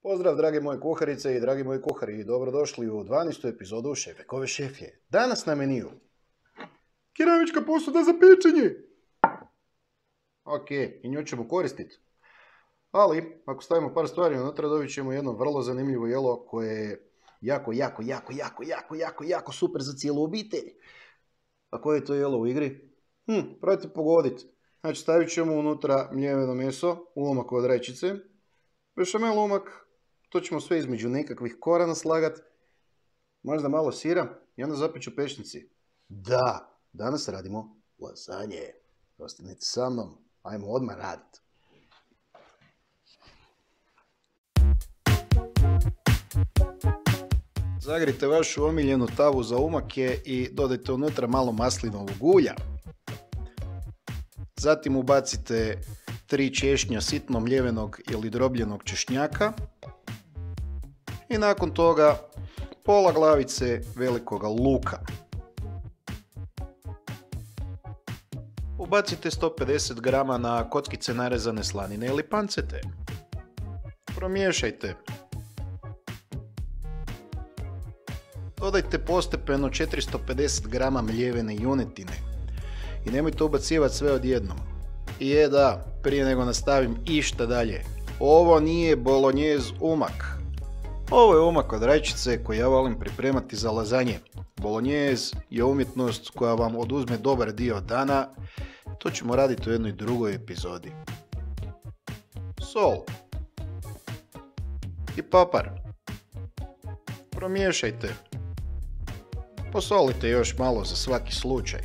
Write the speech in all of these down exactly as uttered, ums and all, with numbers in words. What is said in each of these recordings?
Pozdrav drage moje kuharice i dragi moji kuhari, dobrodošli u dvanaestu epizodu Šefekove šefije. Danas na meniju keramička posuda za pečenje. Ok, i nju ćemo koristiti. Ali, ako stavimo par stvari unutra, dobit ćemo jedno vrlo zanimljivo jelo koje je jako, jako, jako, jako, jako, jako, jako super za cijelu obitelj. A koje je to jelo u igri? Hm, probajte pogoditi. Znači, stavit ćemo unutra mljeveno meso, ulomak od rajčice, bešamel umak, to ćemo sve između nekakvih kora naslagat, možda malo sira i onda zapeć u pečnici. Da, danas radimo lazanje. Ostanite sa mnom, ajmo odmah raditi. Zagrite vašu omiljenu tavu za umake i dodajte unutra malo maslinovog ulja. Zatim ubacite tri češnja sitno mljevenog ili drobljenog češnjaka. I nakon toga pola glavice velikoga luka. Ubacite sto pedeset grama na kockice narezane slanine ili pancete. Promiješajte. Dodajte postepeno četiristo pedeset grama mljevene junetine. I nemojte ubacivati sve odjednom. I je da, prije nego nastavim išta dalje, ovo nije bolognjez umak. Ovo je umak od rajčice koji ja volim pripremati za lazanje. Bolognjez je umjetnost koja vam oduzme dobar dio dana. To ćemo raditi u jednoj drugoj epizodi. Sol. I papar. Promiješajte. Posolite još malo za svaki slučaj.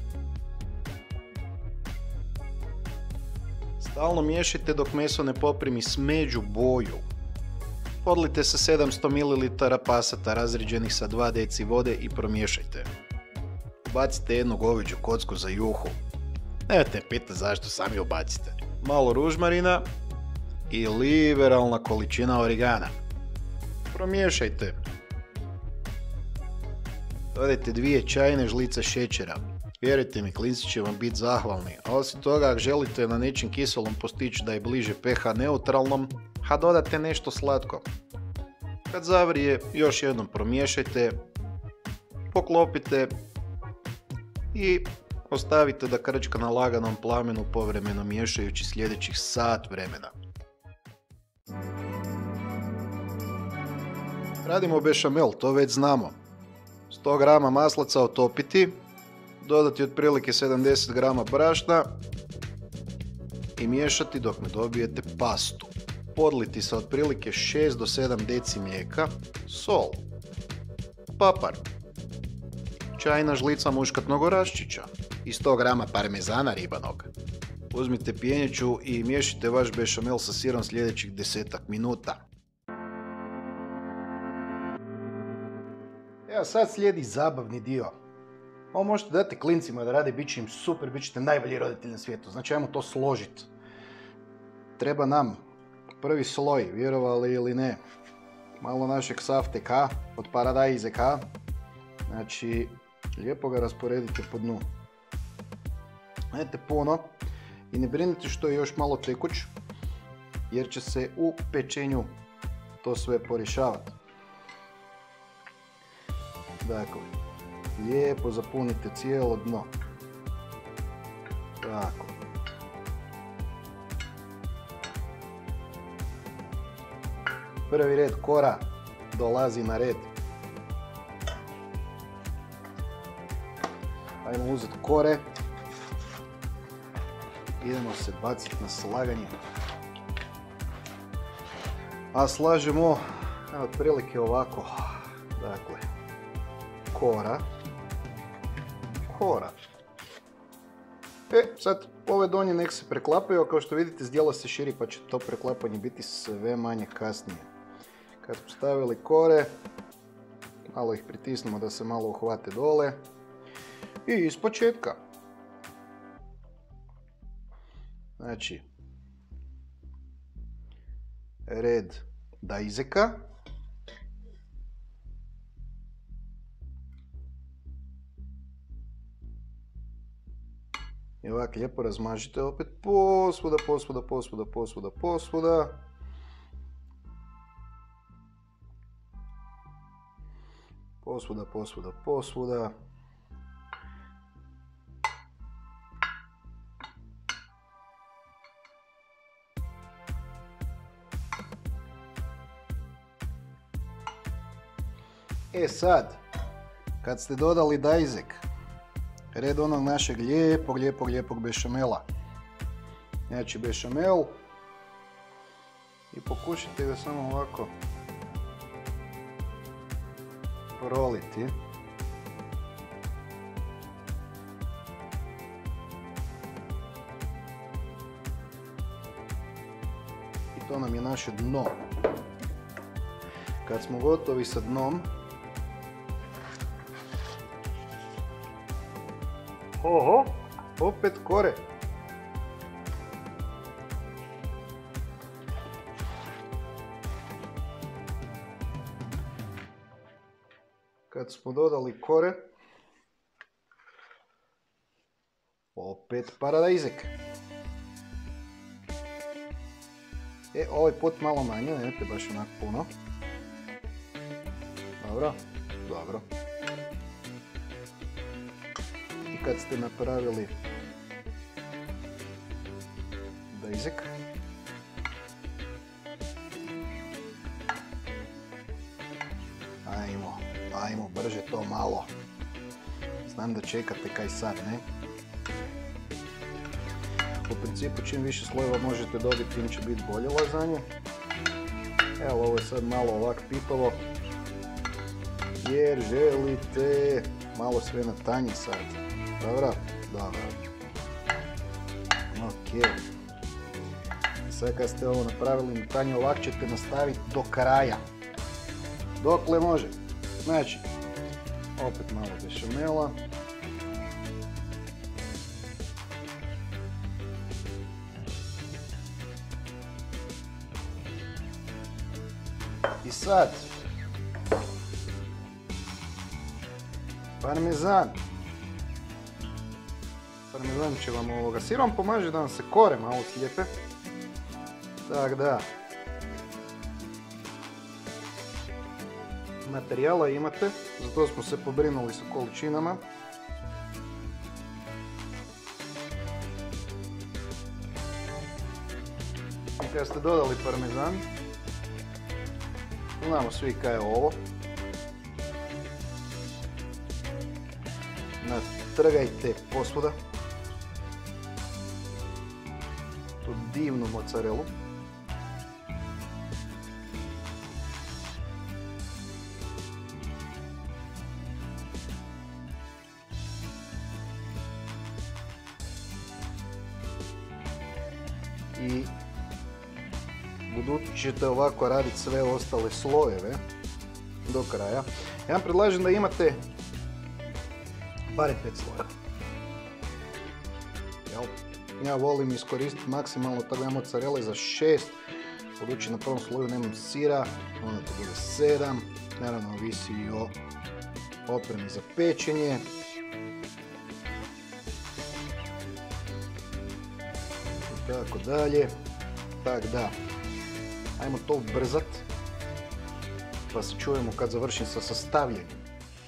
Stalno miješajte dok meso ne poprimi smeđu boju. Odlijte sa sedamsto mililitara pasata razređenih sa dva decilitra vode i promiješajte. Ubacite jednu goveđu kocku za juhu. Nemojte pitati zašto, sami ubacite. Malo ružmarina i liberalna količina origana. Promiješajte. Dodajte dvije čajne žlice šećera. Vjerujte mi, klinci će vam biti zahvalni. A osim toga, ako želite na nečem kiselom postići da je bliže pH neutralnom, ha dodate nešto slatko. Kad zavrije, još jednom promiješajte, poklopite i ostavite da krčka na laganom plamenu povremeno miješajući sljedećih sat vremena. Radimo bešamel, to već znamo. sto grama maslaca otopiti, dodati otprilike sedamdeset grama brašna i miješati dok ne dobijete pastu. Podliti sa otprilike šest do sedam deci mlijeka, sol, papar, čajna žlica muškatnog oraščića i sto grama parmezana ribanog. Uzmite pjenjeću i miješite vaš bešamel sa sirom sljedećih desetak minuta. Evo sad slijedi zabavni dio. Ovo možete dati klincima da rade, bit će im super, bit ćete najbolji roditelji na svijetu. Znači ajmo to složiti. Treba nam prvi sloj, vjerovali ili ne, malo našeg safteka od paradajzeka. Znači, lijepo ga rasporedite po dnu. Najte puno i ne brinite što je još malo tekuć, jer će se u pečenju to sve porješavati. Dakle, lijepo zapunite cijelo dno. Tako. Prvi red kora dolazi na red. Ajmo uzeti kore. Idemo se baciti na slaganje. A slažemo otprilike ovako. Dakle, kora. Kora. E, sad ove donje nek se preklapaju, a kao što vidite zdjelo se širi pa će to preklapanje biti sve manje kasnije. Kad smo stavili kore, malo ih pritisnemo da se malo uhvate dole i iz početka. Znači, red dajzeka. I ovako lijepo razmažite opet posvuda, posvuda, posvuda, posvuda, posvuda. Posvuda, posvuda, posvuda. E sad, kad ste dodali dajzek, red onog našeg lijepog, lijepog, lijepog bešamela. Znači bešamel i pokušajte ga samo ovako proliti. I to nam je naše dno. Kad smo gotovi sa dnom, oho, opet kore. Kad smo dodali kore, opet paradajzek. E, ovaj pot malo manje, nemojte baš onak puno. Dobro, dobro. I kad ste napravili dajzek, ajmo, ajmo brže to malo. Znam da čekate kaj sad, ne? U principu čim više slojeva možete dobiti, tim će biti bolje lazanje. Evo, ovo je sad malo ovak pipavo, jer želite malo sve na tanje sad. Dobro? Dobro. Ok. Sad kad ste ovo napravili na tanje, ovak ćete nastaviti do kraja. Dokle može. Znači, opet malo bešamela. I sad, parmezan. Parmezan će vam ovoga. Sir vam pomaže da vam se kore malo slijepe. Tak da. Materijala imate, zato smo se pobrinuli sa količinama. I kada ste dodali parmezan, znamo svi kaj je ovo. Natrgajte posvuda tu divnu mozzarelu. I budući ćete ovako raditi sve ostale slojeve do kraja, ja vam predlažem da imate barem pet slojeva. Ja volim iskoristiti maksimalno tako mozzarele za šest, budući na prvom sloju nemam sira, onda to bude sedam, naravno ovisi i o opremi za pečenje. I tako dalje, tak da, ajmo to ubrzat, pa se čujemo kad završim sa sastavljanjem.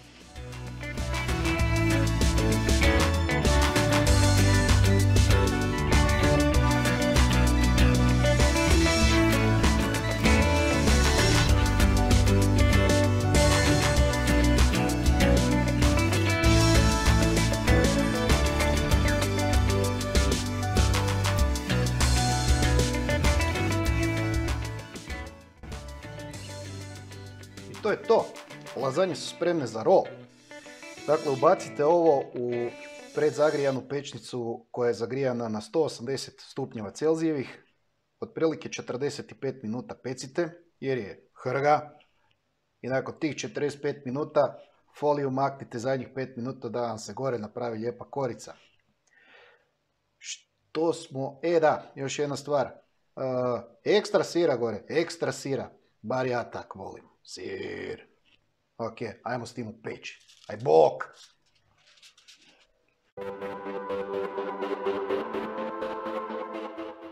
To je to. Lazanje su spremne za rol. Dakle, ubacite ovo u predzagrijanu pečnicu koja je zagrijana na sto osamdeset stupnjeva Celzijevih. Otprilike četrdeset pet minuta pecite jer je hrga. I nakon tih četrdeset pet minuta foliju maknite zadnjih pet minuta da vam se gore napravi lijepa korica. Što smo... E da, još jedna stvar. Uh, ekstra sira gore, ekstra sira. Bar ja tak volim. Sir. Ok, ajmo s tim u peć. Aj bok!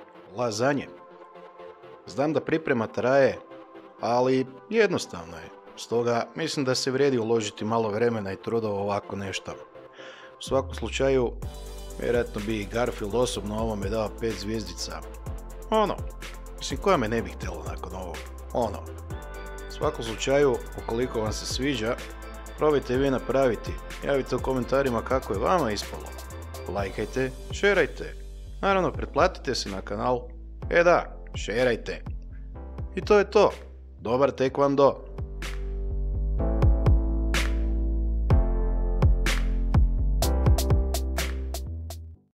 Lazanje. Znam da priprema traje, ali jednostavno je. Stoga mislim da se vrijedi uložiti malo vremena i truda u ovako nešto. U svakom slučaju, vjerojatno bi i Garfield osobno ovome dao pet zvijezdica. Ono, mislim koja me ne bi htjela nakon ovog. Ono. U svakom slučaju, ukoliko vam se sviđa, probajte i vi napraviti. Javite u komentarima kako je vama ispalo. Lajkajte, šerajte. Naravno, pretplatite se na kanal. E da, šerajte. I to je to. Dobar tek vam do.